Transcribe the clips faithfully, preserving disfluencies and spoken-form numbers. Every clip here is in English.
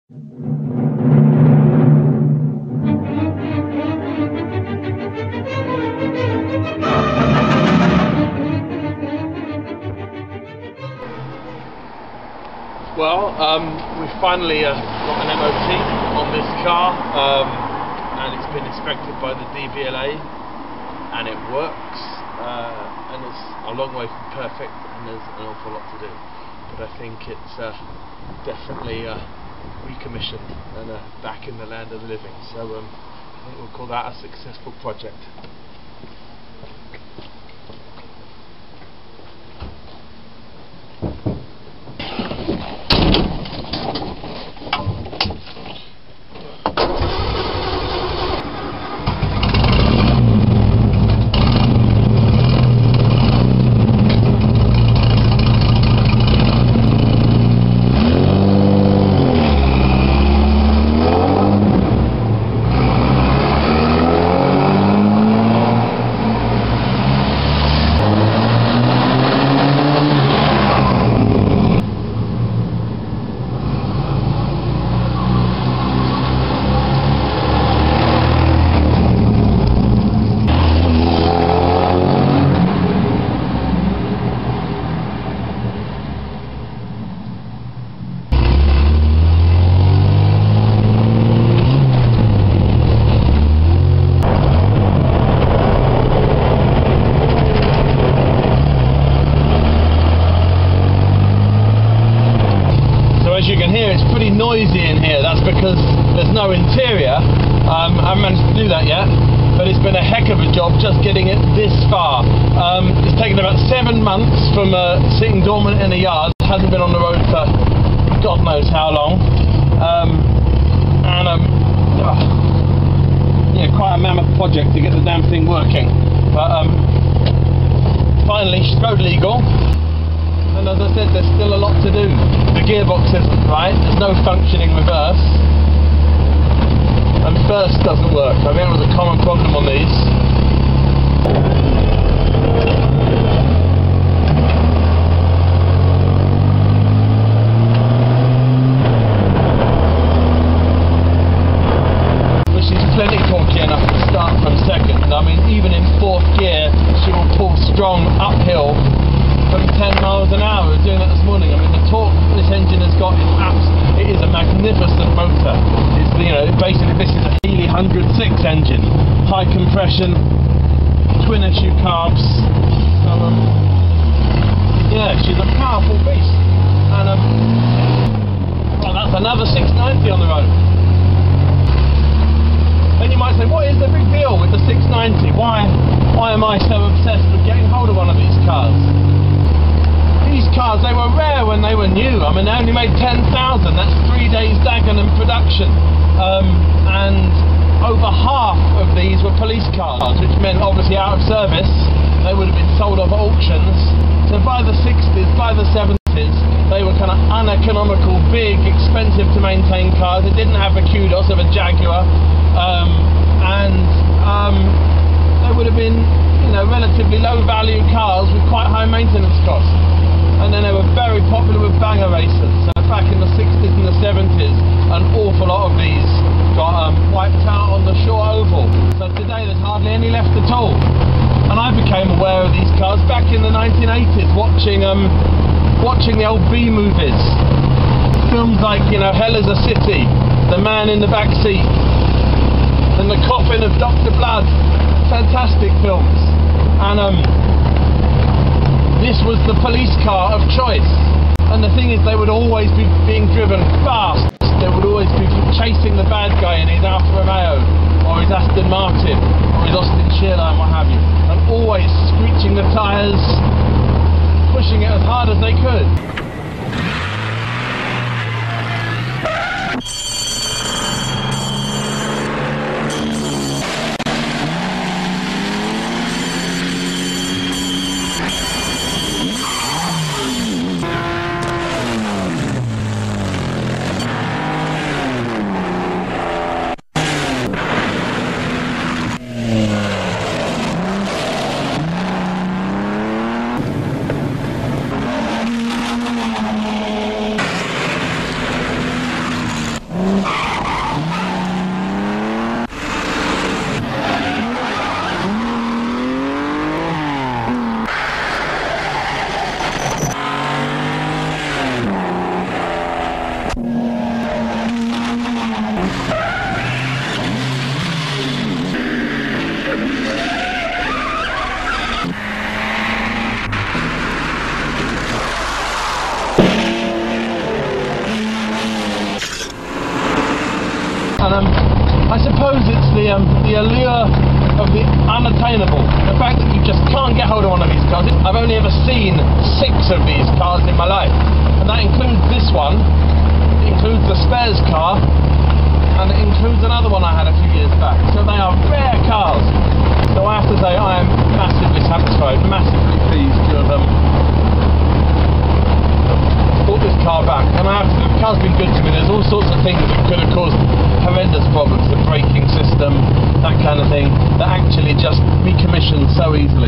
Well, um, we finally uh, got an M O T on this car, um, and it's been inspected by the D V L A, and it works, uh, and it's a long way from perfect, and there's an awful lot to do. But I think it's uh, definitely uh, recommissioned and uh, back in the land of the living. So um, I think we'll call that a successful project. Noisy in here. That's because there's no interior. um, I haven't managed to do that yet, but it's been a heck of a job just getting it this far. Um, it's taken about seven months from uh, sitting dormant in a yard. It hasn't been on the road for God knows how long, um, and um, oh, yeah, quite a mammoth project to get the damn thing working, but um, finally she's road legal. And as I said, there's still a lot to do. The gearbox isn't right, there's no functioning reverse, and first doesn't work. I think it was a common problem on these. But she's plenty torquey enough to start from second. I mean, even in fourth gear, she will pull strong uphill from ten miles an hour. We were doing that this morning. I mean, the torque this engine has got is absolutely, it is a magnificent motor. It's, you know, basically this is a Healey one oh six engine, high compression, twin issue carbs. So, um, yeah, she's a powerful beast. And um, well, that's another six ninety on the road. Then you might say, what is the big deal with the six ninety? Why, why am I so obsessed with getting hold of one of these cars? These cars, they were rare when they were new. I mean, they only made ten thousand. That's three days Dagenham production. Um, and over half of these were police cars, which meant obviously out of service. They would have been sold off at auctions. So by the sixties, by the seventies, they were kind of uneconomical, big, expensive to maintain cars. It didn't have the kudos of a Jaguar. Um, and um, they would have been, you know, relatively low value cars with quite high maintenance costs. And then they were very popular with banger racers. So back in the sixties and the seventies, an awful lot of these got um, wiped out on the short oval. So today there's hardly any left at all. And I became aware of these cars back in the nineteen eighties, watching um, watching the old B movies. Films like, you know, Hell is a City, The Man in the Back Seat, and The Coffin of Doctor Blood. Fantastic films. And um, this was the police car of choice. And the thing is, they would always be being driven fast. They would always be chasing the bad guy in his Alfa Romeo, or his Aston Martin, or his Austin Shearer, and what have you. And always screeching the tyres, pushing it as hard as they could. suppose it's the um, the allure of the unattainable. The fact that you just can't get hold of one of these cars. I've only ever seen six of these cars in my life, and that includes this one, it includes the spares car, and it includes another one I had a few years back. So they are rare cars. So I have to say I am massively satisfied, massively pleased to have um, bought this car back. And I have to, the car's been good to me. There's all sorts of things that could have caused horrendous problems, the braking system, that kind of thing, that actually just recommissioned so easily.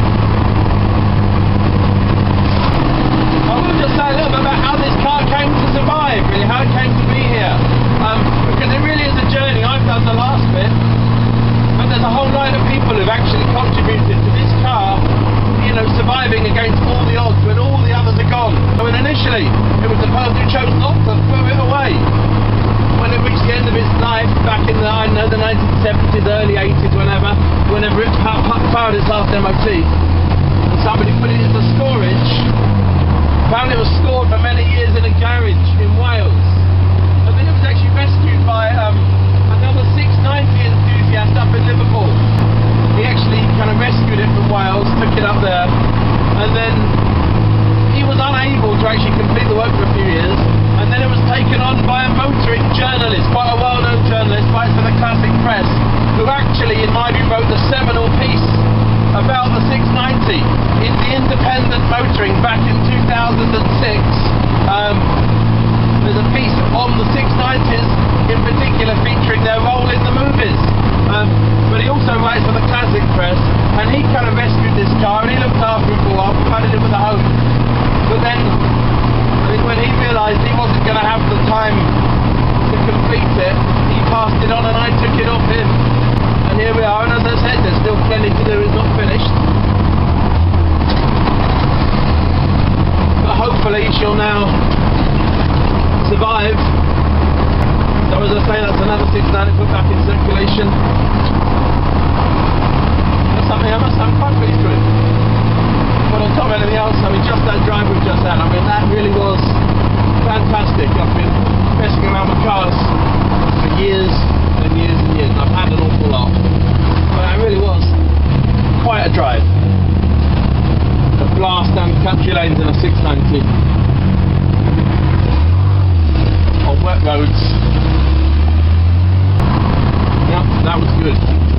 I will just say a little bit about how this car came to Wolseley. It was the person who chose not to throw it away. When it reached the end of its life, back in the, I know, the nineteen seventies, early eighties, whenever, whenever it failed its last M O T, and somebody put it into storage, found it was stored for many years in a garage in Wales. And then it was actually rescued by um, another six ninety enthusiast up in Liverpool. He actually kind of rescued it from Wales, took it up there, and then he was unable to actually complete the work for a few years, and then it was taken on by a motoring journalist, quite a well-known journalist, writes for the Classic Press, who actually, in my view, wrote the seminal piece about the six ninety in the Independent Motoring back in two thousand six. Um, there's a piece on the six nineties, in particular featuring their role in the movies. Um, but he also writes for the Classic Press, and he kind of rescued this car, and he looked after it for a while, provided it with a home. But then, I think when he realised he wasn't going to have the time to complete it, he passed it on and I took it off him. And here we are, and as I said, there's still plenty to do, it's not finished. But hopefully she'll now survive. So as I say, that's another six ninety put back in circulation. That's something I must have quite pleased with. But on top of anything else, I mean, just that drive we've just had, I mean, that really was fantastic. I've been messing around with cars for years and years and years, and I've had an awful lot. But it really was quite a drive. A blast down country lanes in a six ninety. On wet roads. Yep, that was good.